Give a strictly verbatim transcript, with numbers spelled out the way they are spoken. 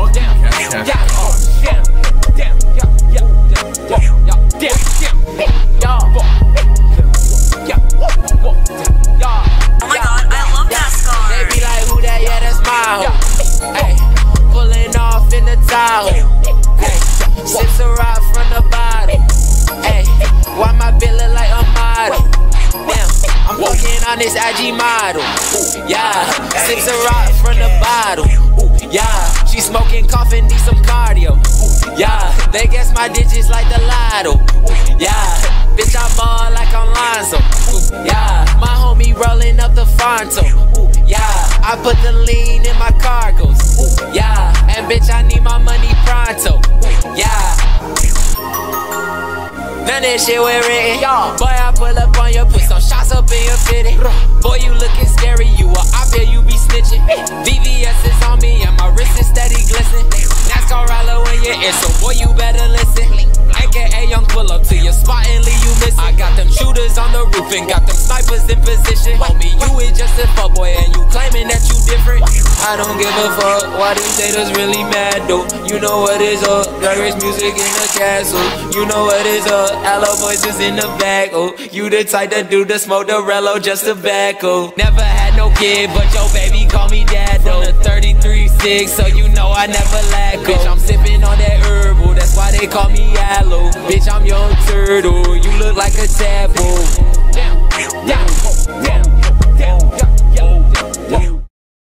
Fuck damn, yeah, yeah, oh, damn, damn, yeah, yeah, yeah, yeah, damn, damn, yeah, yeah, yeah. Oh my god, I love Nascar. They be like, who that? Yeah, that's my hoe. Hey, pulling off in the Tahoe. Hey, sips a rock from the bottom. Hey, why my bitch look like a model? Damn, I'm fucking on this I G model. Yeah, sips a rock from the bottle. Yeah, she smoking, coughing, need some cardio. Yeah, they guess my digits like the lotto. Yeah, bitch, I ball like I'm Lonzo. Yeah, my homie rolling up the Fonto. Yeah, I put the lean in my cargos. Yeah, and bitch, I need my money pronto. Yeah, none of this shit we're written. Boy, I pull up on you, put some shots up in your fitting. Boy, you looking scary, you a op here, you be snitching. V V S is on me and my wrist is steady glistening. Nascar Aloe in your ear, so boy, you better listen. A K A young pull up to your spot and leave you missing. I got them shooters on the roof and got them snipers in position. Homie, you is just a fuckboy and you claiming that you different. I don't give a fuck why these haters really mad though. You know what is up, drag race music in the castle. You know what is up, Aloe voices in the back. Oh, you the type to do the smoke the Rello just tobacco. Never had no kid, but your baby call me dad though. From the thirty-three six, so you know I never lack. Bitch, I'm sipping on that herbal, that's why they call me Aloe. Bitch, I'm young turtle, you look like a tadpole. Damn, damn, damn.